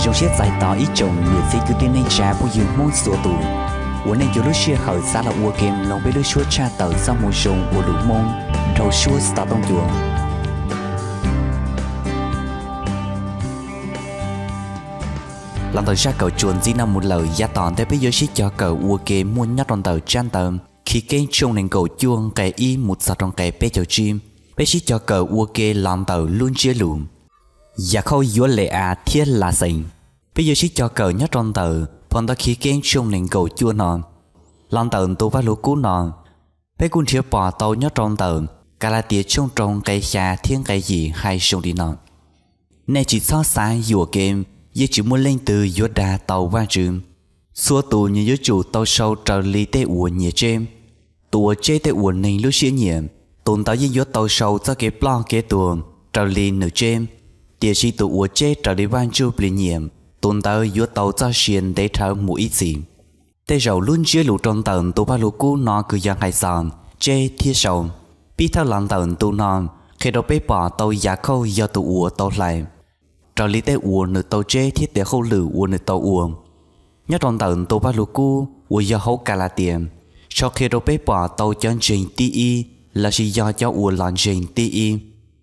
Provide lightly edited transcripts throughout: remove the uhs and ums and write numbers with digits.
trong xe giải tỏ ý chồng người sẽ cứ tên nên trả bao nhiêu môn sửa tù我那有路些好啥了我 game 龙被路说查到上木熊我路梦头说 start 动作lần đầu ra cầu chuồn chỉ nằm một lời giá tòn để bây giờ sẽ cho cầu ua kê muốn nhắc trong tàu trang tầm khi kênh chung nên cầu chuông cái y một sao trong cái bé chầu chim bây sẽ cho cầu ua kê làm tàu luôn chia lùm giá khâu dúa lệ thiết là sình bây giờ sẽ cho cầu nhắc trong tàu phần đó khi kênh chung nên cầu chuông nọ làm tàu tôi vào lúa cũ nọ bé cũng thiếu bỏ tàu nhắc trong tàu cả là tiệt trong cái xa thiên cái gì hay xong đi nọ này chỉ so sánh dùa game giờ chỉ muốn lên từ giữa đà tàu va chạm xua tù như giữa chủ tàu sâu trở lý tê ủa nhẹ chêm tùa chê tê ủa này lúc xưa nhẹ tồn tại giữa tàu sâu cho cái plan kế tuồng trở lý nửa chêm địa chỉ tụ ủa chê trở lý van chu bì nhẹ tồn tại giữa tàu cho xuyên để thở mũi ít gì tê rầu luôn chia lũ trong tầng tụ ba lũ cũ nó cứ giang hay sòn chê thiết sầu biết theo làm tầng tụ non khi đó bé bỏ tàu giá khâu do tụ ủa tàu lại trở lý tế uổng nửa tàu chế thiết để khâu lử uổng nửa tàu uổng nhớ trong tận tàu ba lũ cu uổng do hậu cả là tiền sau khi đâu bé bỏ tàu chân trình ti là chỉ do cho uổng làm trình ti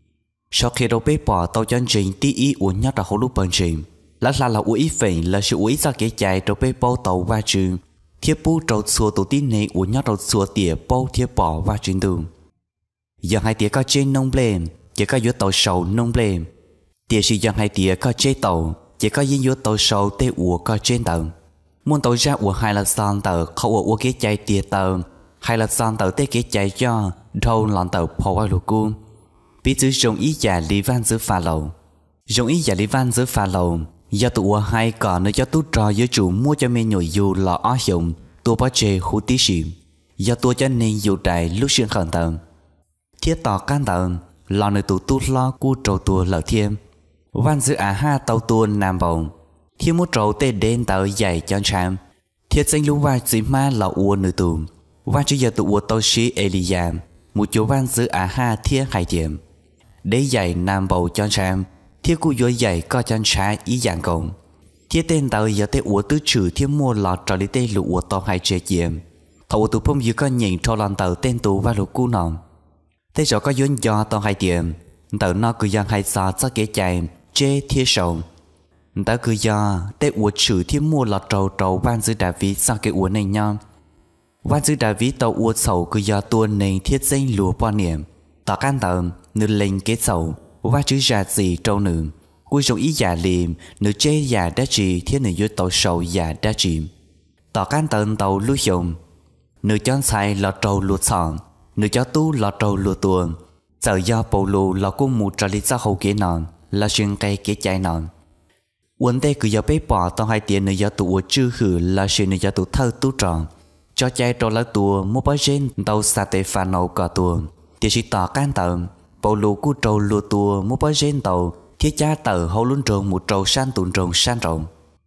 sau khi đâu bé bỏ tàu chân trình ti uổng nhớ là hậu lúc bận trình là uổng ít phèn là sự uổng ra cái chạy đâu bé bao tàu va trường thiết bút trâu xua tổ tin này uổng nhớ trâu xua tỉa bao thiết bỏ va trường đường giờ hai tỉa có trên nông lên chỉ có giữa tàu sầu nông lên địa chỉ dân hai địa có chế tàu chỉ có những yếu tàu sâu tê ủa có trên tàu muốn tàu ra ủa hai là san tàu không ủa cái chạy địa tàu hai là san tàu tê cái chạy cho đâu làm tàu phò qua lục cung biết chữ dùng ý giả lý văn giữ pha lầu dùng ý giả lý văn giữ pha lầu do tụ hai còn nơi cho tút trò với chủ mua cho mình nhồi dù lọ ó dụng tua bao chê hú tí xịn do tua cho nên dù đại lúc xuyên khẩn tàu thiết tỏ can tàu lò nơi tụ tút lo cu trầu tua lợ thêm văn dự ha tàu tuôn nam bồng thiết một trâu tê đen tàu dày cho chạm thiết danh lũ vai chỉ ma là ua nữ tùm văn chỉ giờ tụ ua tàu sĩ Elia một chỗ văn dự ha thiết hải điểm để dày nam bầu cho chạm thiết cụ dối dày có chân trái ý dạng cộng thiết tên tàu giờ tê ua tứ trừ thiết mua lọt trở lý tê lũ ua tàu hai chế diệm thầu tụ phong dự có nhìn trâu lần tàu tên tù và lũ cú nòng thế rồi có duyên do tàu hai điểm tàu nó cứ giang hai xa cho kế chạy chê thiết sầu đã cứ do để uổng chữ thiết mua lọt trâu van dư đà ví sao cái uổng này nhau van dư đà ví tàu uổng sầu cứ do tuôn này thiết danh lúa bao niệm tỏ can tàu nữ lên kế sầu và chữ giả gì trâu nữ cuối trong ý giả liềm nữ chê giả đá trì thiết nữ dưới tàu sầu giả đá trì tỏ can tàu lưu dùng nữ chọn sai lọt trâu lúa sòn nữ cho tu lọt trâu lúa tuồng giờ do bầu lù lọt cung một trò lý ra hậu kế nòn là chuyện cây kế chạy nòn vấn đề cứ do bé bỏ tao hai tiền nữa do tụ chưa hử là chuyện nữa do tụ thơ tu tròn cho chạy trò là tụ mua bao gen tàu sa tê pha nâu cả tụ thì chỉ tỏ can tàu bầu lù cu trâu lùa tụ mua bao gen tàu thiết cha tàu hậu luôn trồng một trâu san tụn trồng san trồng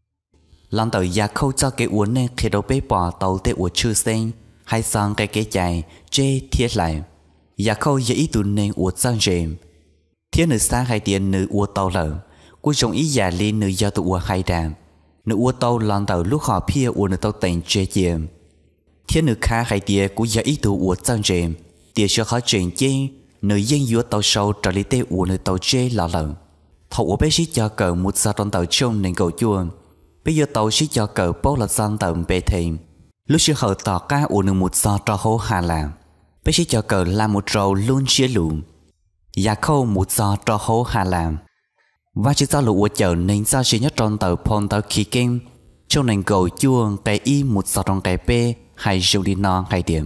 làm tàu gia khâu cho cái uốn nên khi đâu bé bỏ tàu tê uốn chưa xanh hay sang cái kế chạy chê thiết lại gia khâu dễ ý tụn nên uốn sang rèm thiên nữ xa hai tiền nữ ua tàu lợ cuối trong ý giả li nữ do tụ ua hai đàm nữ ua tàu lần tàu lúc họ pia ua nữ tàu tỉnh chế chiếm thiên nữ khá hai tiền cũng do ý tụ ua chân rèm tiền cho khó chuyện chê nữ dân dúa tàu sâu trở lý tê ua nữ tàu chê lọ lợ thầu ua bé xí cho cờ một sao trong tàu chung nên cầu chua bây giờ tàu xí cho cờ bố là sang tàu bê thềm lúc xưa hở tỏ ca ua nữ một sao cho hô hà làm bé xí cho cờ là một trâu luôn chia lụm giá khâu một giò cho hố hà làm và chỉ do lũ chờ nên sao chỉ nhất trong tàu phong tàu khí kinh trong nền cầu chuông cái y một giò trong cái p hay dùng đi non hay điểm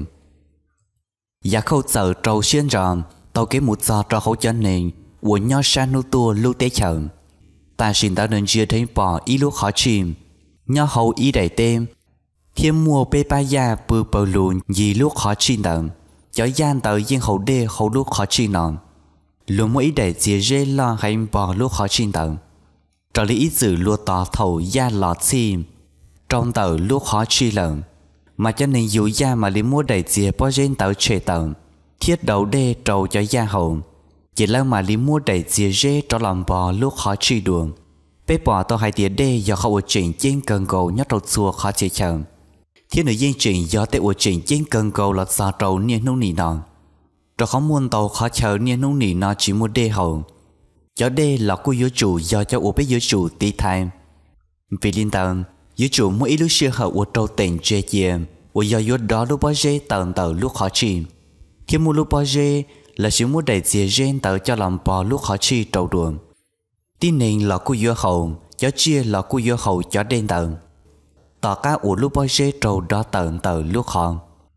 giá khâu chờ trâu xuyên ròn tàu cái một giò cho hố cho nền của nho san nô tua lưu tế chờ ta xin ta nên chia thấy bỏ y lúc khó chìm nho hậu y đầy tên thiên mua bê ba gia bư bờ lùn gì lúc khó chìm đợn cho gian tàu yên hậu đê hậu lúc khó chìm nòn luôn mỗi để chia rê lo hay bỏ lúc khó chìm tàu trở lý ý dự lùa tỏ thầu gia lọt chìm trong tàu lúc khó chi lợn mà cho nên dù gia mà lý mua để chia bỏ rên tàu trẻ tàu thiết đầu đê trầu cho gia hậu chỉ là mà lý mua để chia rê cho làm bò lúc khó chi đường bé bỏ tao hai tia đê do họ chuyện trên cần cầu nhát đầu xua khó chơi chờ thiên nữ yên chuyện do tệ chuyện trên cần cầu là sao trâu niên nông nỉ nọ rồi khó muôn tàu khó chờ niên nông nỉ nọ chỉ một đê hậu cho đê là cô yếu chủ do cho ô bé yếu chủ tí thay vì liên tầng yếu chủ mỗi lúc xưa hậu ô trâu tỉnh chê chìa ô do yếu đó lúc bao dê tầng tàu lúc khó chi khi mua lúc bao dê là chỉ muốn đẩy chìa gen tàu cho làm bò lúc khó chi trâu đùa tin nên là cô yếu hậu cho chia là cô yếu hậu cho đen tầng tỏ cả ô lúc bao dê trâu đó tầng tàu lúc khó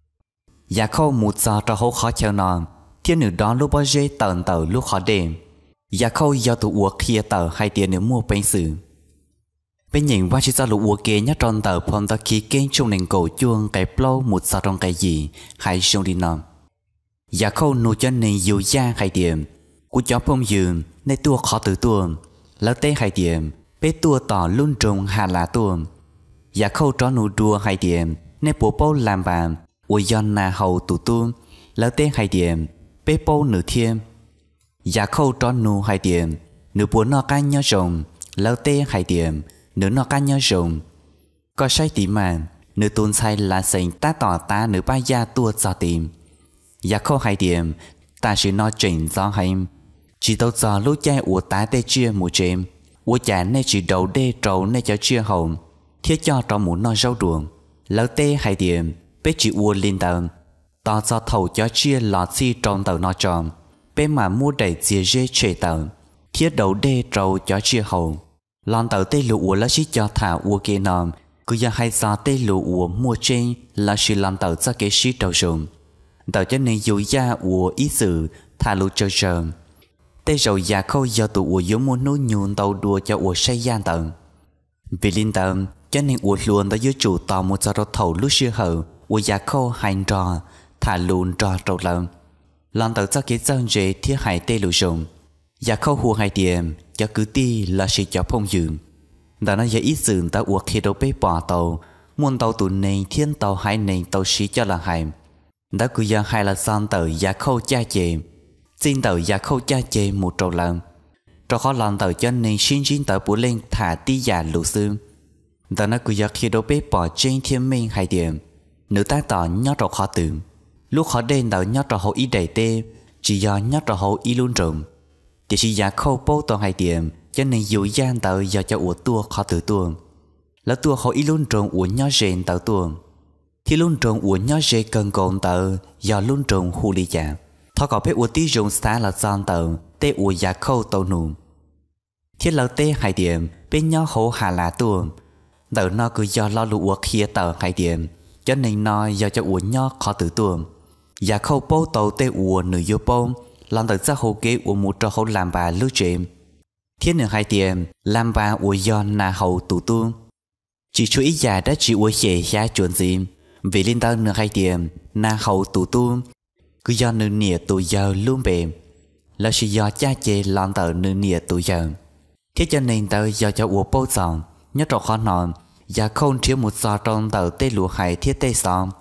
và khâu một giờ cho hậu khó chờ nòn thiên nữ đó lúc bao dê tầng tàu lúc khó đêm và khâu do tụ uống kia tờ hai tiền nếu mua bánh sử bên nhìn qua chỉ ra lũ uống kia nhát tròn tờ phong ta khí kén trong nền cổ chuông cái plau một sao trong cái gì hay xong đi nằm và khâu nô cho nên dù da hai tiền của chó phong dường nên tua khó từ tuồngแล้วเต้hai tiền bé tua tỏ luôn trùng hà lá tuồng và khâu cho nô đua hai tiền nên bố bao làm bàn ui yon na hầu tụ tuồngแล้วเต้hai tiền bé bao nửa thiên và khâu cho nụ hai tiền nửa bốn nó cá nhau rồng lâu tê hai tiền nửa nó cá nhau rồng có sai tìm mà nửa tuôn sai là sành ta tỏ ta nửa ba gia tua cho tìm và khâu hai tiền ta chỉ nó chỉnh do hay chỉ tao giờ lúc chạy của ta tê chia một chém của chả nên chỉ đầu đê trâu nên cho chia hồng thiết cho trâu muốn nó rau đuồng lâu tê hai tiền bé chỉ uo lên tầng tao cho thầu cho chia lọt xi trong tàu nó tròn bé mà mua đầy chia dê chơi tàu thiết đầu đê trâu cho chia hậu lon tàu tê lụa là chỉ cho thả uo kia nòm cứ giờ hay sao tê lụa mua trên là chỉ lon tàu cho cái xí trâu dùng tàu cho nên dù gia uo ý sự thả lụa chơi chờ tê rồi già khâu giờ tụ uo giống mua nô nhún tàu đùa cho uo say gian tàu vì linh tàu cho nên uo luôn tới dưới chủ tàu một giờ thầu lúc xưa hậu uo già khâu hành trò thả lùn trò trâu lợn lần đầu cho cái dân dễ thiết hại tê lụ dùng và khâu hùa hai điểm cho cứ ti là sự cho phong dường đó nó dễ ít dường ta uống khi đâu bê bỏ tàu muôn tàu tụ này thiên tàu hai này tàu sĩ cho là hại đã cứ giờ hai là son tàu và khâu cha chê xin tàu và khâu cha chê một trâu lần cho khó lần tàu cho nên xin xin tàu bố lên thả tí giả lụ xương đó nó cứ giờ khi đâu bê bỏ trên thiên minh hai điểm nữ ta tỏ nhớ trò khó tưởng lúc họ đen đào nhát trò hậu ý đầy tê chỉ do nhát trò hậu ý luôn rộng thì chỉ giá khâu bố toàn hai điểm cho nên dù gian tàu do cho ủa tua khó tự tuồng là tua hậu ý luôn rộng ủa nhát rền tàu tuồng thì luôn rộng ủa nhát rê cần cồn tàu do luôn rộng hù lý chạm thọ có biết ủa tí rộng xa là giòn tàu tê ủa giá khâu tàu nụ thiết lâu tê hai điểm bên nhau hậu hà lá tuồng tàu nó cứ do lo lụ ủa kia tàu hai điểm cho nên nó do cho ủa nhát khó tự tuồng và khâu bố tàu tê ủa nửa vô bông làm từ xã hội kế ủa một trò hậu làm bà lưu trệm thiết nửa hai tiền làm bà ủa do nà hậu tụ tuôn chỉ chú ý già đã chỉ ủa xệ giá chuẩn gì vì liên tân nửa hai tiền nà hậu tụ tuôn cứ do nửa nịa tụ giờ luôn bền là chỉ do cha chê làm từ nửa nịa tụ giờ thế cho nên tờ do cho ủa bố giòn nhất trò khó nòn và không thiếu một giò trong tờ tê lụa hải thiết tê xong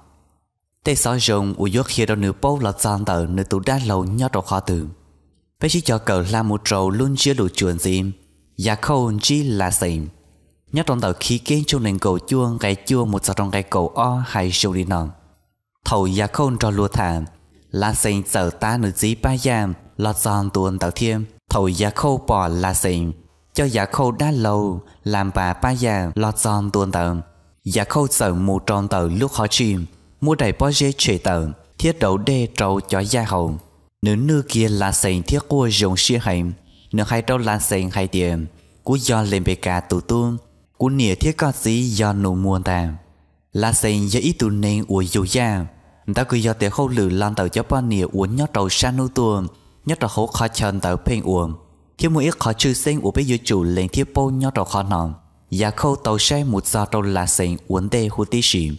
tê sáu dùng u yết khi đó nửa bố là giang tờ nửa tụ đá lâu nhớ đồ khó từ bây chỉ cho cậu làm một trâu luôn chưa đủ chuẩn gì và khâu chỉ là gì nhớ trong tờ khí kiến trong nền cầu chuông cái chuông một sao trong cái cầu o hay sâu đi nòng thầu và khâu cho lúa thảm là gì giờ ta nửa dí ba giam là giang tuôn tờ thêm thầu và khâu bỏ là gì cho và khâu đá lâu làm bà ba giam là giang tuôn tờ và khâu sợ một tròn tờ lúc khó chìm mua đầy bao dê chế tờ thiết đấu đê trâu cho gia hậu nửa nửa kia là sành thiết của dùng xia hành nửa hai trâu là sành hai tiền của do lên bề cả tụ tuôn của nịa thiết có gì do nụ muôn tàm là sành do ít tụ nên của dù gia ta cứ do để khâu lử lan tàu cho bao nịa uốn nhót trâu san nô tuôn nhót trâu khâu khó chân tàu phèn uổng thiết mỗi ít khó chư sinh của bây giờ chủ lên thiết bao nhót trâu khó nòng và khâu tàu xe một giờ trâu là sành uốn đê hút tí xìm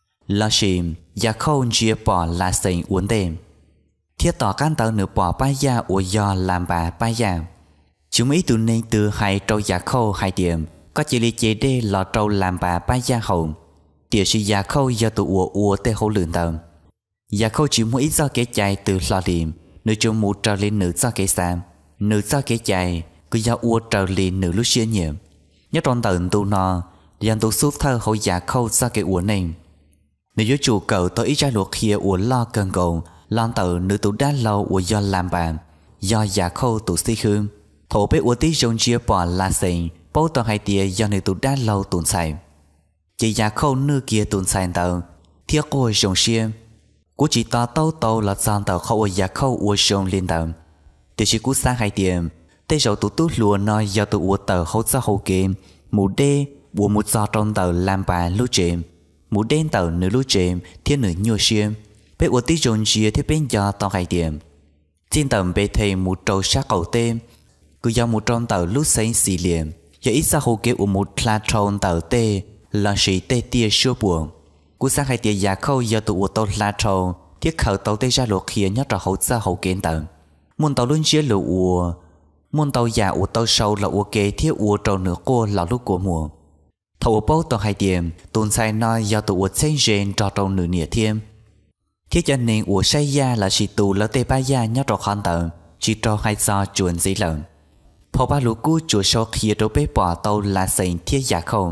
là xìm và khâu chia bỏ là sành uốn đêm thiết tỏ can tàu nửa bỏ ba gia của do làm bà ba gia chúng ý tụ nên từ hai trâu giả khâu hai điểm có chỉ lý chế đê là trâu làm bà ba gia hậu địa sĩ giả khâu do tụ ủa tê hậu lưỡng tàu giả khâu chỉ mỗi do kế chạy từ lò điểm nửa chung một trâu lên nửa do kế sam nửa do kế chạy cứ do ủa trâu lên nửa lúc xưa nhiều nhất trong tờ tu nọ dàn tu suốt thơ hậu giả khâu ra cái uốn này nếu như chủ cậu tôi ít ra luộc kia uốn lo cần cầu lan tờ nữ tu đá lâu uốn do làm bàn do giả khâu tu xí khương thổ bé uốn tí trong chia bỏ là sình bố toàn hai tia do nữ tu đá lâu tuần xài chỉ giả khâu nữ kia tuần xài tờ thiết cô trong xia cú chỉ ta tàu là gian tờ khâu giả khâu uốn trong liên tờ để chỉ cú sáng hai tia tây dầu tu tu lùa nói do tu uốn tờ hậu ra hậu kiếm mù đê bùa một giò trong tờ làm bà lưu chìm mũ đen tờ nữ lưu chìm thiên nữ nhua xiêm bé uất tí dồn chia thiết bên giò to hai điểm trên tầm bé thầy một trâu sát cầu tên cứ do một trong tờ lúc xanh xì liềm giờ ít ra hồ kế của một la tròn tờ tê là sĩ tê tia sure buồn cú sang hai tia giả khâu giờ tụ uất tàu la tròn thiết khởi tàu tê ra lột khía nhất là hậu ra hậu kiến tờ môn tàu luôn chia lụ ua môn tàu giả uất tàu sâu là uất kế thiết uất trâu nửa cô là lúc của mùa thầu bố tàu hai điểm tuần sai nói do tụ uất xanh rèn cho trâu nửa nửa thêm thiết cho nên uất say da là chỉ tụ là tê ba da nhất trò khăn tờ chỉ cho hai do chuẩn dĩ lợn phò ba lũ cú chuột sau khi trâu bé bỏ tàu là sành thiết giả không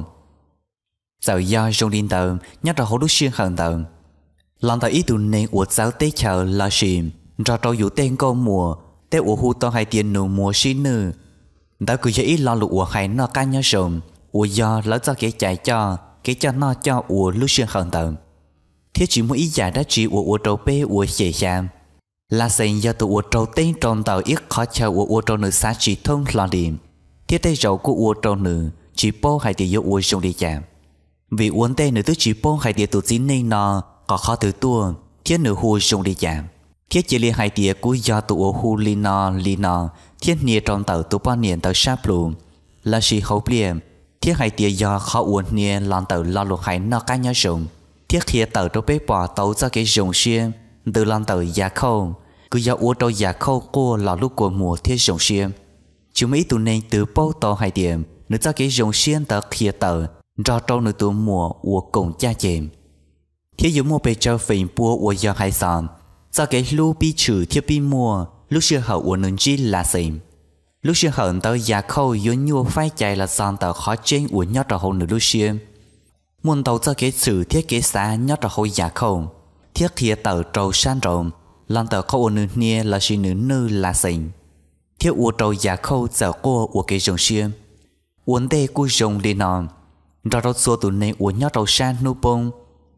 giờ do trong điên tờ nhất trò hỗ lúc xuyên hận tờ lần tờ ý tụ nên uất giáo tế chờ là xìm cho trâu dụ tên câu mùa tế uất hù tàu hai tiền nụ mùa xí nữ đã cứ cho ít lo lụ uất hay nó cá nhớ sồm ủa do lỡ cho kẻ chạy cho kẻ cho nó cho ủa lúc xuyên hận tận thiết chỉ muốn ý giả đã chỉ ủa trâu bê ủa dễ dàng là xem do tụ ủa trâu tên trong tàu ít khó chờ ủa trâu nữ xã chỉ thông lo điểm thiết tay rậu của ủa trâu nữ chỉ bố hay thì ủa dùng đi chạm vì uốn tên nữ tức chỉ bố hay thì tụ chính nên nó có khó từ tua thiết nữ hù dùng đi chạm thiết chỉ liên hai tía của do tụ ủa hù li nó thiết nia trong tàu tụ bao niên tàu sáp lù là chỉ hậu liền thiết hai tia do khó uốn nia làm tàu lo luộc hay nó cá nhớ dùng thiết kia tàu trâu bé bỏ tàu ra cái dùng xuyên từ làm tàu giả khâu cứ do uốn trâu giả khâu cô là lúc của mùa thiết dùng xuyên chúng mấy tụi nên từ bao tàu hai điểm nữa ra cái dùng xuyên tàu kia tàu do trâu nữa tụi mùa uốn cùng cha chìm thiết dùng mua bê cho phình bùa uốn do hai sòn ra cái lu bi trừ thiết bi mua lúc xưa hậu uốn nên chỉ là xìm lúc xưa hận tao giả khâu yếu nhua phai chạy là son tao khó trên uốn nhót ra hậu nửa lúc xưa muốn tao cho cái sự thiết kế xa nhót ra hậu giả khâu thiết kia tao trâu san rộng làm tao khâu uốn nửa là chỉ nửa là sình thiết uốn trâu giả khâu giờ cô uốn cái rồng xưa uốn tê cú rồng đi nòng ra rau xua tụi này uốn nhót trâu san nu bông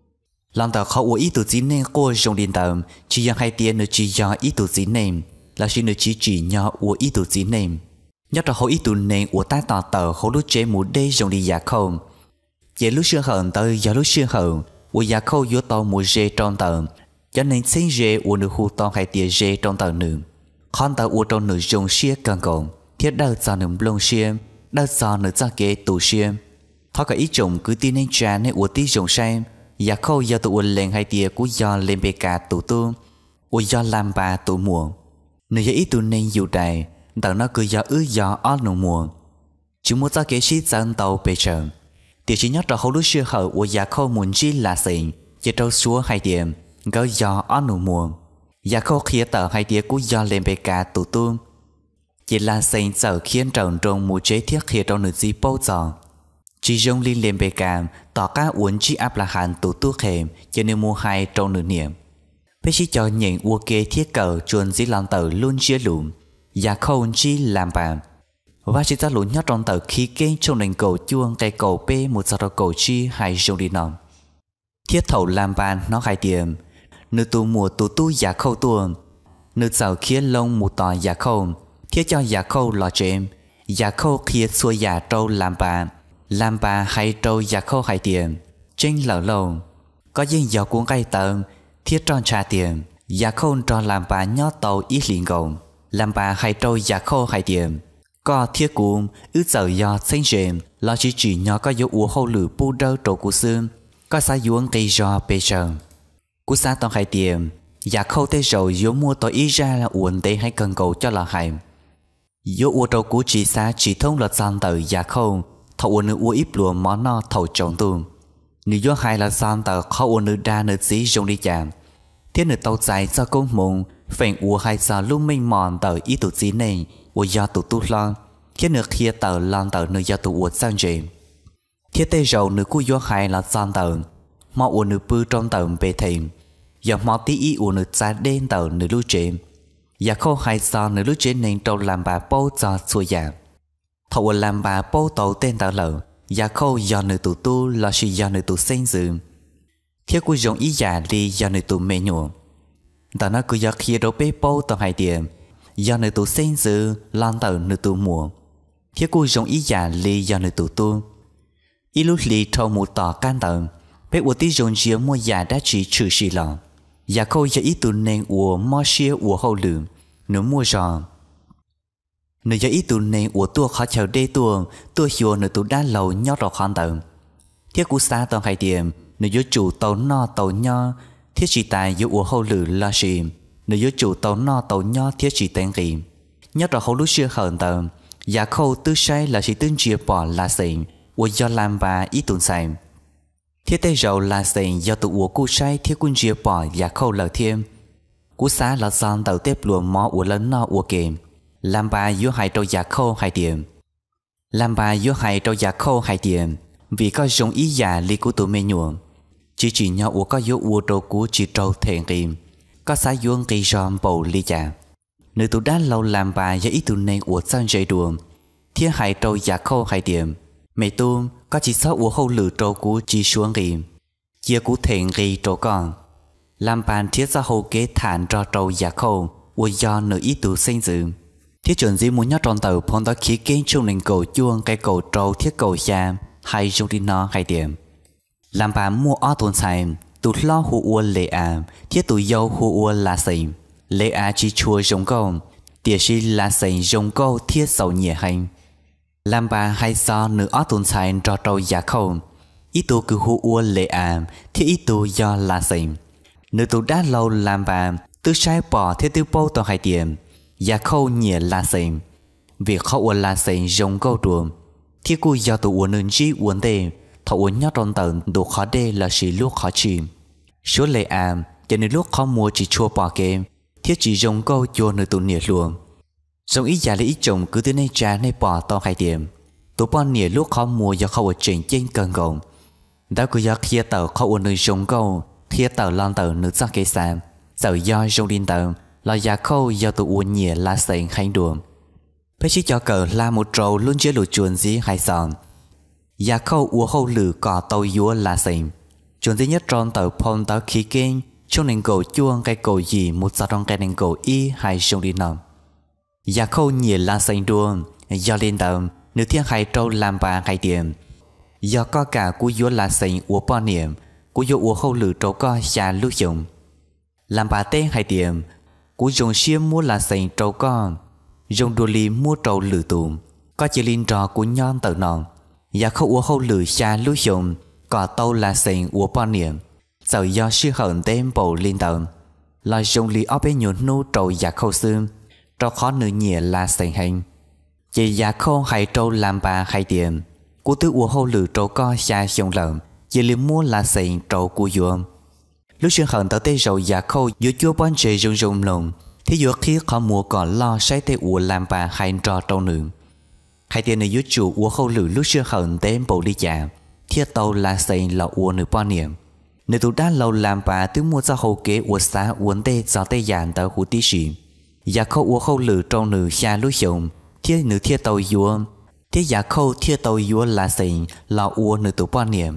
làm tao khâu uốn ít tụi chín này cô rồng đi tao chỉ yang hai tiền nữa chỉ do ít tụi chín này là chỉ nữ chỉ nhỏ của ý tụ chỉ nêm nhất là hậu ý tụ nêm của ta tỏ tờ hậu lúc chế mũ đê dùng đi giả khâu về lúc xưa hận tới giờ lúc xưa hận của giả khâu vô tàu mũ dê trong tờ cho nên xin dê của nữ hù tàu hay tia dê trong tờ nữ con tờ của trong nữ dùng xia cần cồn thiết đau cho nữ blong xia đau cho nữ cho kế tụ xia thọ cả ý chủng cứ tin nên cha nên của tí dùng xem giả khâu giờ tụ lên hay tia của do lên bề cả tụ tu của do làm bà tụ muộn nếu ý tụi nên dù đại tao nó cứ do do ớt nụ mùa chúng muốn ra cái shit dân tàu bề trời thì chỉ nhắc là hậu lúc xưa hậu của giả khâu muốn chi là xịn chỉ trâu xúa hai điểm có do ớt nụ mùa giả khâu khía tờ hai điểm của do lên bề cả tụ tu chỉ là xịn giờ khiến tròn trong mùa chế thiết khía trong nửa gì bao giờ chỉ dùng liên lên bề cả tỏ cá uốn chi áp là hàn tụ tu khềm cho nên mua hai trong nửa niệm bác sĩ cho nhận ua kê thiết cờ chuồn dĩ làm tờ luôn chia lụm và không chi làm bàn và chỉ ra lụn nhát trong tờ khí kê trong nền cầu chuông cây cầu bê một sao cầu chi hay dùng đi nòng thiết thầu làm bàn nó hai điểm nữ tu mùa tu giả khâu tuồng nữ giàu khiến lông một tòa giả khâu thiết cho giả khâu lò chém giả khâu kia xua giả trâu làm bà hay trâu giả khâu hai điểm trên lở lâu có dân giàu cuốn cây tờm thiết tròn trả tiền giả khâu cho làm bà nhót tàu ít liền gồm làm bà hay trâu giả khâu hai điểm có thiết cúm ước giờ do sinh rèm là chỉ nhỏ có dấu ủa hậu lử bu đơ trâu của xương có xa yuông cây do bê trần cú xa tông hai điểm giả khâu tê rồi dấu mua tàu ý ra là uốn tê hay cần cầu cho là hài dấu ủa trâu của chỉ xa chỉ thông lật gian tờ giả khâu thầu uốn nữ ủa ít lùa món no thầu trồng tùm nữ do hai là gian tờ khó uốn nữ đa nữ dĩ dùng đi chạm thiết nữ tàu dài do công mộng phèn ủa hai giờ lúc minh mòn tờ ý tụ dĩ này ủa do tụ tu lo thiết nước kia tờ lan tờ nơi gia tụ uột sang gì thiết tê rầu nữ cú gió hai là san tờ mò uột nữ bư trong tờ bề thềm giờ mò tí ý uột nữ xa đen tờ nữ lưu chế giờ khâu hai sao nữ lưu chế nên trâu làm bà bố cho xua giả thọ uột làm bà bố tàu tên tờ lờ giờ khâu giờ nữ tụ tu là sự giờ nữ tụ sinh dự thiết cú dùng ý giả đi giờ nữ tụ mê nhùa tờ nó cứ giờ kia đâu bê bố tờ hai điểm giờ nữ tụ sinh dự lan tờ nữ tụ mùa thiết cú dùng ý giả đi giờ nữ tụ tu ý lúc lì trâu mù tỏ can tờ bé uột tí dùng chia mua giả đã chỉ trừ xì lọ giờ khâu giờ ý tụ nên uột mò xia uột hậu lử nếu mua giò nếu giờ ý tụ nên uột tua khó chào đê tua hiểu nếu tụ đá lầu nhót vào khoan tờ thiết cú xa tờ hai điểm nếu giờ chủ tàu no tàu nho thiết chỉ tài giờ uột hậu lử là gì nếu giờ chủ tàu no tàu nho thiết chỉ tên gì nhót vào hậu lúc xưa hờn tờ giờ khâu tư sai là chỉ tương chia bỏ là gì uột do làm và ý tụ sai thiết tây rầu là sền do tụ uống cú say thiết quân chia bỏ và khâu lời thêm cú xá là son đầu tiếp luồng mò uống lớn no uống kềm làm bà vô hai trâu giả khâu hai điểm làm bà vô hai trâu giả khâu hai điểm vì có dùng ý giả li của tụi mê nhuộm chỉ nhau uống có vô uống trâu cú chỉ trâu thèn kìm có xá vuông kỳ giòn bầu li giả nữ tụ đá lâu làm bà do ý tụ nên uống sang dây đùa thiết hai trâu giả khâu hai điểm mẹ tôm có chỉ số uống hậu lử trâu cú chỉ xuống kìm chia cú thèn ghi trâu con làm bàn thiết ra hậu kế thản cho trâu giả khâu uống do nữ ý tụ sinh dự thiết chuẩn gì muốn nhắc tròn tàu phong đó khí kén trong nền cầu chuông cái cầu trâu thiết cầu xa hay trong đi nó hai điểm làm bàn mua ó tồn xài tụ lo hù uống lệ thiết tụ dâu hù uống là sình lệ chỉ chua giống câu tiệt sĩ là sình giống câu thiết sầu nhẹ hành làm bà hay so nữ ó tồn xài cho trâu giả khâu ý tụ cứ hù uống lệ thiết ý tụ do là sình nữ tụ đã lâu làm bà tư sai bỏ thiết tiêu bố tàu hai điểm giả khâu nhẹ là sình việc khâu uống là sình giống câu đùa thiết cú do tụ uống nên chỉ uống đề thọ uống nhót tròn tận đồ khó đề là chỉ lúc khó chìm số lệ cho nên lúc khó mua chỉ chua bỏ game thiết chỉ giống câu chua nơi tụ nhiệt luôn giống ý giả là ý chồng cứ từ nay trà nay bỏ tàu hai điểm tụ bỏ nhiệt lúc khó mua do khâu ở trên trên cân gồng đã cứ do kia tàu khâu uống nơi giống câu kia tàu lon tàu nước ra cây sàn giờ do trong điên tàu là giả khâu do tụ uống nhiệt là sình hành đùa phải chỉ cho cờ là một trâu luôn chế lụt chuồn gì hay sòn giả khâu uống hậu lử cỏ tàu vua là sình chuồn gì nhất tròn tàu phong tàu khí kén trong nền cầu chuông cái cầu gì một sao trong cái nền cầu y hay trong đi nằm giả khâu nhiệt là sình đùa do lên tàu nữ thiên hai trâu làm bà hai điểm do có cả cú vua là sình uống bao niệm cú vua uống hậu lử trâu co xa lưu dụng làm bà tên hai điểm cú dùng xiêm mua là sình trâu con dùng đồ lì mua trâu lử tùm có chỉ linh trò của nhon tờ nòn và khâu uống hậu lử xa lưu dụng có tàu là sình uống bao niệm giờ do sư hận tên bầu linh tờ là dùng lì ở bên nhuận nu trâu giả khâu xương trâu khó nữ nhẹ là sình hành chỉ giả khâu hai trâu làm bà hai điểm cú tứ uống hậu lử trâu co xa dùng lợn chỉ lì mua là sình trâu của duom lúc sư hận tờ tê rồi giả khâu giữa chúa bọn trẻ rung rung lồng thì giữa khi họ mua còn lo say tê uống làm bà hai trò trâu nữ hai tiền này dưới chủ uống hậu lử lúc sư hận tên bầu đi chả thiết tàu là sình là uống nữ bao niệm nếu tụ đã lâu làm bà tứ mua ra hậu kế uống xá uống tê do tê giàn tờ hữu tí xỉ giả khâu uống hậu lử trâu nữ xa lúc dùng thiết nữ thiết tàu vua thiết giả khâu thiết tàu vua là sình là uống nữ tụ bao niệm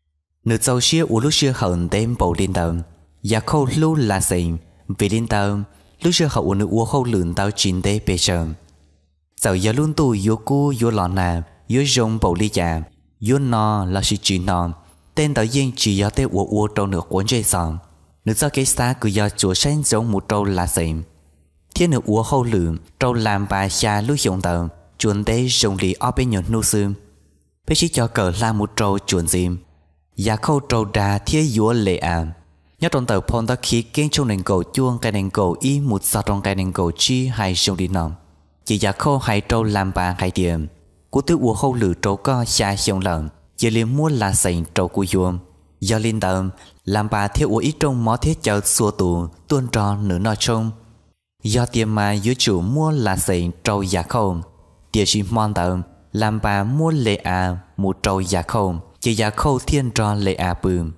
nữ dâu xia uống lúc sư hận tên bầu linh tờ giả khâu lưu là sình vì linh tờ lúc sư hậu nữ uống hậu lử tàu chín tê bê trầm giờ giờ luôn tu vô cu vô lò nà vô rong bầu ly chả vô no là sự chỉ no tên tàu yên chỉ do tê uống trâu nửa cuốn dây sòng nữ do cái xa cứ do chúa sáng giống một trâu là sình thiết nữ uống hậu lử trâu làm bà xa lúc dùng tờ chuẩn tê dùng lì ở bên nhọn nu xương phải chỉ cho cờ là một trâu chuẩn dìm giả khâu trâu đà thiết vô lệ nhớ trong tờ phong ta khí kén trong nền cầu chuông cái nền cầu y một sao trong cái nền cầu chi hay trong đi nòng chỉ giả khâu hai trâu làm bà hai điểm cú tứ uống hậu lử trâu co xa trong lợn chỉ liền mua là sành trâu của duom do linh tầm làm bà thiết uống ít trong mó thiết cho xua tù tuôn trò nửa nọ trông do tiền mà dưới chủ mua là sành trâu giả khâu địa chỉ mòn tờ làm bà mua lệ một trâu giả khâu chỉ giả khâu thiên trò lệ bùm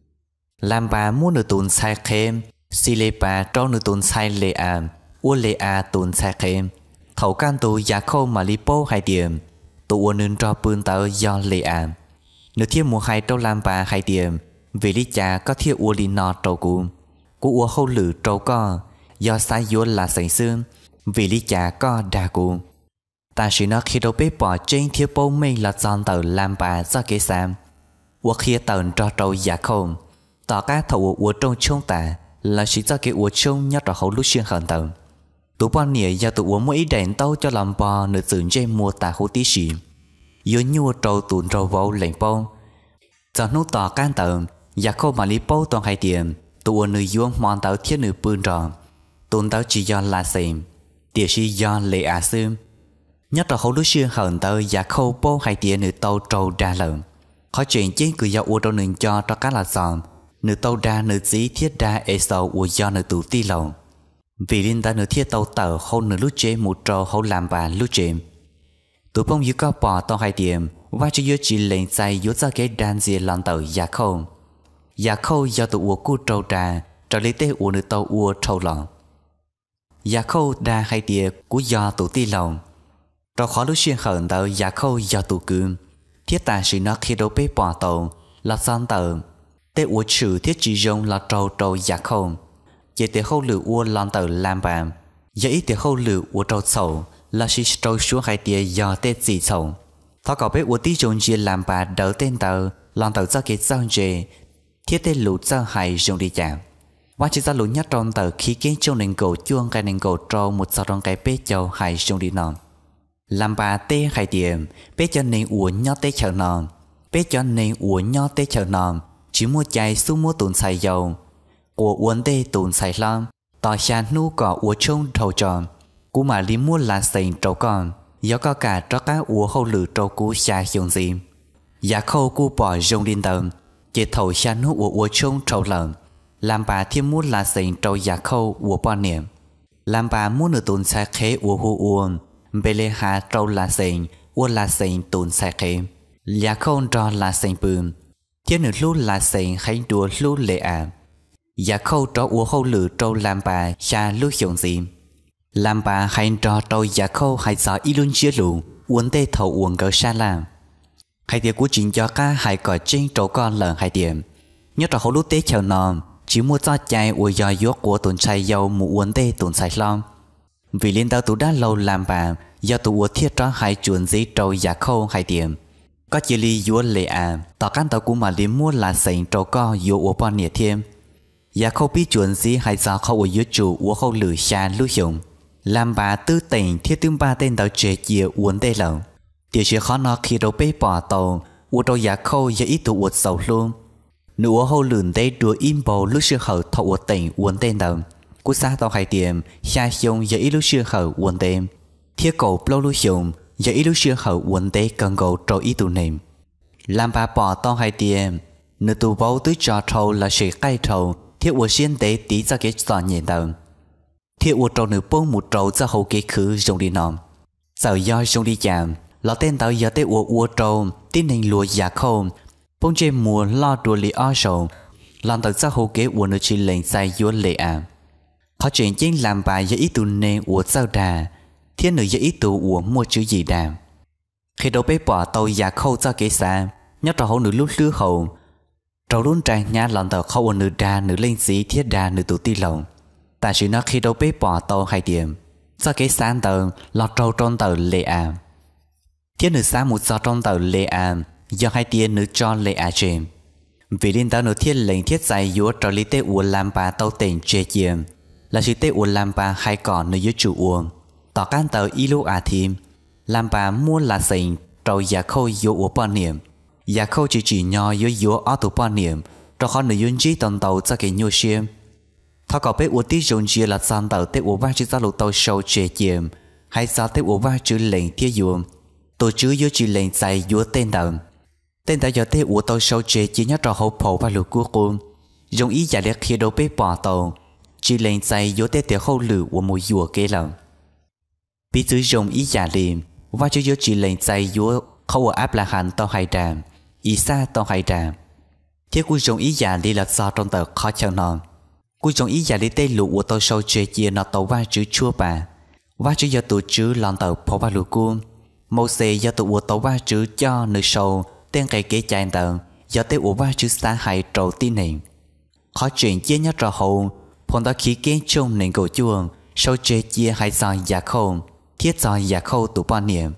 làm bà mua nửa tuần sai khem xì lệ bà trâu nửa tuần sai lệ u lệ tuần sai khem thầu can tù giả khâu mà li po hai điểm tụ nương trò bùn tờ do lệ nửa thiên mùa hai trâu làm bà hai điểm vì lý cha có thiên u li nọ trâu cụ u hậu lử trâu co do sai vô là sành xương vì lý cha có đa cụ ta chỉ nói khi đâu biết bỏ trên thiên bố mình là chọn tờ làm bà do cái sam u khi tờ cho trâu giả không tỏ các thầu u trong chung ta là chỉ do cái u chung nhất là hậu lúc xuyên hận tờ tụ bao nhiêu do tụ u mỗi đèn tàu cho làm bò nửa dựng trên mua ta hữu tí xì yếu nhua trâu tụn trâu vô lệnh bông cho nút tỏ can tờ giả không mà lý bố toàn hai tiền tụ nửa dương mòn tàu thiết nửa bươn tròn tụn tàu chỉ do là xem địa chỉ do lệ xương nhất là hậu lúc xuyên hận tờ giả khâu bố hai tiền nửa tàu trâu đa lợn khó chuyện chính cứ do u đâu nương cho các là giòn nửa tàu đa nửa dí thiết đa e sầu u do nửa tụ ti lầu vì liên ta nửa thiết tàu tờ hậu nửa lúc chế một trâu hậu làm bà lúc chế tụ bông yếu có bỏ tàu hai tiền và chỉ yếu chỉ lệnh say yếu ra cái đàn gì lần tàu giả khâu do tụ u cu trâu đa trở lấy tê u nửa tàu u trâu lợn giả khâu đa hai tiền của do tụ ti lầu rồi khó lúc xuyên hận tờ giả khâu do tụ cương thiết ta chỉ nó khi đâu bế bỏ tàu là san tờ tê ua trừ thiết chỉ dùng là trâu giả khâu chỉ để khâu lửa ua lon tờ làm bàn giờ ít để khâu lửa ua trâu sầu là chỉ trâu xuống hai tia do tê gì sầu thọ cầu bế ua tí dùng chia làm bà đỡ tên tờ lon tờ do cái giao dề thiết tê lụt giao hại dùng đi chạm và chỉ ra lụt nhất trong tờ khí kiến trong nền cổ chuông cái nền cổ trâu một sau trong cái bế châu hại dùng đi nòng làm bà tê hai điểm bé cho nên uống nhó tê chờ nòn bé cho nên uống nhó tê chờ nòn chỉ mua chai su mua tồn xài dầu của uống tê tồn xài lon tỏ xa nu cỏ uống trông trâu tròn cú mà đi mua là sành trâu con do có cả cho các uống hậu lử trâu cú xa dùng gì giá khâu cú bỏ dùng điên tầng chỉ thầu xa nu uống trông trâu lợn làm bà thêm mua là sành trâu giá khâu uống bao niệm làm bà mua nửa tồn xài khế uống bê lê hà trâu là sành u là sành tồn sai khế giá không cho là sành bùm chứ nửa lúc là sành hay đùa lúc lệ giá khâu cho u hậu lử trâu làm bà xa lúc dùng gì làm bà hay cho trâu giá khâu hay gió y luôn chia lụ uống tê thầu uống gỡ xa làm hay tiệc của chính cho các hay có trên trâu con lợn hay điểm nhớ cho hậu lúc tê chờ nòn chỉ mua cho chai u do dốt của tồn sai dầu mù uống tê tồn sai lon vì liên tao tụ đã lâu làm bà do tụ uống thiết cho hai chuồn dí trâu giả khâu hai điểm có chỉ li vua lệ tao can tao cũng mà đi mua là sành trâu co vua uống bao nhiêu thêm giả khâu biết chuồn dí hai sao khâu uống chủ uống khâu lử xa lưu dụng làm bà tư tình thiết tương ba tên tao chế chia uống tê lợn điều chỉ khó nó khi đâu bế bỏ tàu uống trâu giả khâu giờ ít tụ uống sầu luôn nửa uống khâu lửng tê đùa im bầu lúc xưa hậu thọ uống tình uống tên tao cú xa tao hai điểm xa dùng giờ ít lúc xưa hậu uống tên thiết cầu lâu lưu dụng giờ ít lúc xưa hậu uống tế cần cầu trâu ít tụ nệm làm bà bỏ to hai tiền nửa tụ báu tứ trò trâu là sự cay trâu thiết uống xuyên tế tí ra cái trò nhẹ tờ thiết uống trâu nửa bông một trâu ra hậu kế khứ dùng đi nòm giờ do dùng đi chạm lọ tên tao giờ tế uống trâu tin hình lùa giả khâu bông trên mùa lo đùa lì o sầu làm tao ra hậu kế uống nửa chỉ lệnh sai vua lệ khó chuyện chính làm bà giờ ít tụ nệm uống sao đà thiên nữ dễ ít tụ uống mua chữ gì đàm khi đâu bế bỏ tàu giả khâu cho kế xa nhớ trò hậu nữ lúc lứa hậu trâu luôn trang nhá lần tàu khâu nữ đà nữ lên dĩ thiết đà nữ tụ ti lồng ta chỉ nói khi đâu bế bỏ tàu hai điểm cho kế xa tàu lọt trâu trong tàu lệ thiên nữ xa một giọt trong tàu lệ do hai tiền nữ cho lệ chìm vì liên tàu nữ thiên lệnh thiết dài vua trò lý tế uống làm bà tàu tỉnh chê chiêm là chỉ tế uống làm bà hai còn nữ dưới chủ uống tỏ can tờ y lô thìm làm bà mua là sành trâu giả khâu vô uống bao niệm giả khâu chỉ nhỏ vô ở tụ bao niệm rồi khó nữ yun chí tàu tàu cho cái nhiều xiêm thọ cầu bé uống tí dùng chia là san tàu tế uống ba chữ ra lục tàu sâu chê chiêm hay sao tế uống ba chữ lệnh thiết dùng tổ chữ vô chữ lệnh dài vô tên tàu giờ tế uống tàu sâu chê chỉ nhớ trò hậu phổ và lục cuối cùng dùng ý giả liệt khi đâu bé bỏ tàu chỉ lệnh dài vô tế tiểu hậu lử uống một dùa kế lòng bị sử dụng ý giả liềm và chú yếu chỉ lên chạy yếu khâu áp là hẳn tao hay đàm ý xa tao hay đàm thế cú dùng ý giả đi là do trong tờ khó chào non cú dùng ý giả đi tây lụ của tao sâu chơi chia nó tàu va chữ chua bà và chữ giờ tụ chữ lon tàu phô ba lụ cu màu xe giờ tụ của tàu va chữ cho nơi sâu tên cái kế chạy tờ giờ tây của va chữ xa hay trầu tin này khó chuyện chia nhớ trò hậu phong đã khí kế trong nền cổ chuồng sâu chơi chia hay do giả khâu thiết do giả khâu tụ ba niệm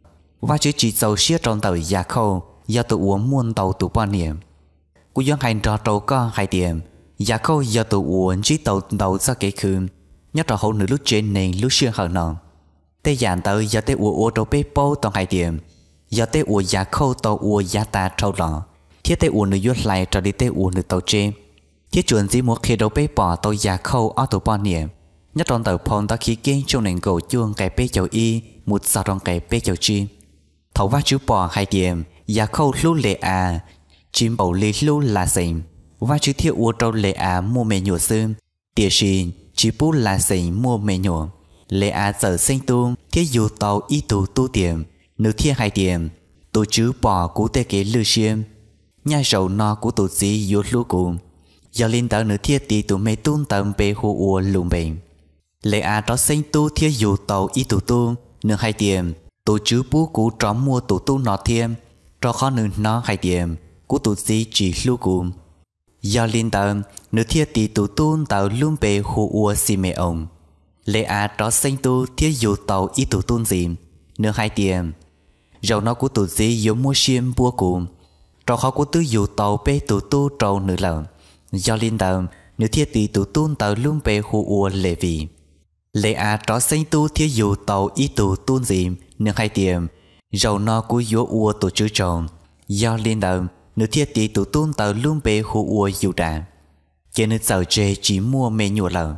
và chữ chỉ dầu xía trong tàu giả khâu giờ tụ uống muôn tàu tụ ba niệm cú dân hành trò trâu có hai điểm giả khâu giờ tụ uống chỉ tàu tàu ra cái khứ nhớ trò hậu nửa lúc trên nền lúc xưa hở nọ tây giản tới giờ tây uống trâu bê bô tàu hai điểm giờ tây uống giả khâu tàu uống giả ta trâu lọ thiết tây uống nửa yuốt lại trò đi tây uống nửa tàu trên thiết chuẩn gì một khi đâu bê bỏ tàu giả khâu ở tụ ba niệm nhất trong tàu phong ta khí kiến trong nền cổ chuông cái bê chầu y một sao trong cái bê chầu chi thấu va chữ bỏ hai điểm giả khâu lưu lệ à chim bầu lê lưu là sình và chữ thiệu u trâu lệ à mua mè nhổ xương địa xin chỉ bút là sình mua mè nhổ lệ à giờ sinh tu thiết dù tàu y tu điểm nữ thiết hai điểm tu chữ bỏ cú tê kế lưu xiêm nhà rầu no của tu sĩ dù lưu cùng giờ linh tàu nữ thiết tì tu mê tuôn tầm bê hô u lùm bệnh lệ à đó sinh tu thiết dù tàu y tu nữ hai điểm tu chữ bút cú tróm mua tu nọ thêm cho khó nữ nó hai điểm của tu sĩ chỉ lưu cùng do linh tàu nữ thiết tì tu tàu lùm bê hô u xì mê ông lệ à đó sinh tu thiết dù tàu y tu gì nữ hai điểm dầu nó của tu sĩ giống mua xiêm bua cùng cho khó của tứ dù tàu bê tu trâu nữ lợn do linh tàu nữ thiết tì tàu lùm bê hô u lệ vị lệ à đó sinh tu thiết dù tàu y tu gì nữ hai điểm dầu nó của yếu ua tổ chữ tròn do linh tàu nữ thiết tì tàu lùm bê hô u dù đà cho nên giàu chê chỉ mua mê nhua lợn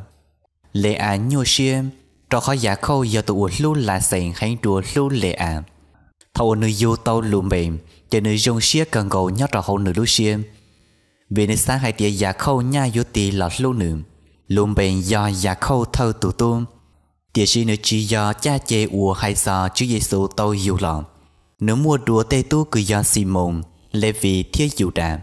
lệ à nhua xiêm cho khó giả khâu do tụ lưu là sành hay đùa lưu lệ à thầu nữ dù tàu lùm bê cho nên dùng xía cần gầu nhớ trò hậu nữ lưu xiêm vì nên sáng hai tia giả khâu nha yếu tì lọt lưu nữ lùm bê do giả khâu thâu tụ tu địa sĩ nữ chỉ do cha chê ua hay do Chúa Giêsu tàu dù lọ nữ mua đùa tê tu cứ do Simon lê vì thiết dù đà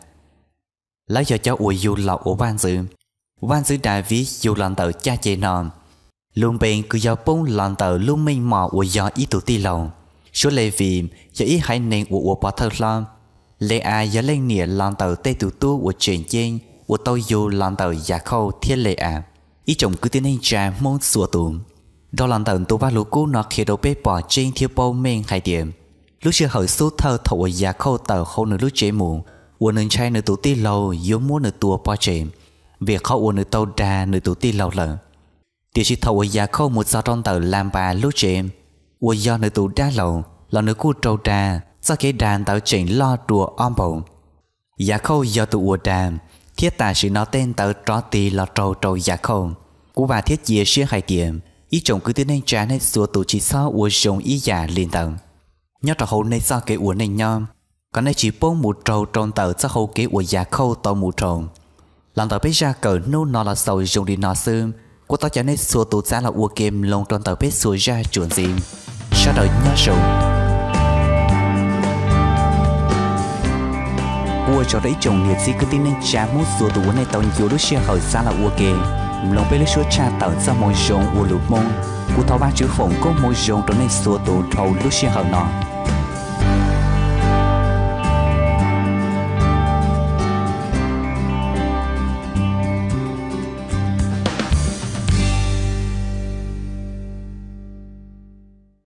lấy cho cháu ua dù lọ của van dư đại ví dù lần tờ cha chê nòn lùm bê cứ do bông lần tờ lùm minh mò ua do ý tụ tì lầu số lê vì do ý hãy nên ua bỏ thơ lo lê a do lên nịa lần tờ tê tụ tu ua chuyển trên ua tàu dù lần tờ giả khâu thiết lê a ý chồng cứ tiến hành trà môn sủa tùm đó lần tận tu ba lũ cũ nó khi đâu bê bỏ trên thiếu bao men hai điểm lúc chưa hỏi số thơ thầu giả khâu tờ khâu nửa lúc chế mù uốn nửa chai nửa tụ ti lâu yếu muốn nửa tua bỏ chế việc khâu uốn nửa tàu đà nửa tụ ti lâu lợ điều chỉ thầu giả khâu một sao trong tờ làm bà lúc chế uốn do nửa tụ đa lâu là nửa cú trâu đà do cái đàn tàu chỉnh lo đùa om bầu giả khâu do tụ uốn đà thiết tả sự nó tên tờ tró tì là trâu giả khâu cú bà thiết chia xuyên hai điểm ý chồng cứ tiến hành trả nên số tổ chỉ sao uống dùng ý giả liên tầng nhớ trò hậu này sao cái uống này nhom còn này chỉ bông một trâu trong tờ sao hậu cái uống giả khâu tàu một trâu làm tờ biết ra cờ nô nó là sầu dùng đi nó xương của tao trả nên số tổ giá là uống kem lông trong tờ biết số ra chuẩn gì sau đó nhớ sầu uống cho đấy chồng nhiệt gì cứ tiến hành trả một số tổ này tàu nhiều lúc xe hỏi giá là uống kem lòng bê lấy số cha tạo ra môi rồng u lục mông, u tháo ba chữ phồng có môi rồng trở nên số tổ thầu lúc xưa hở nọ.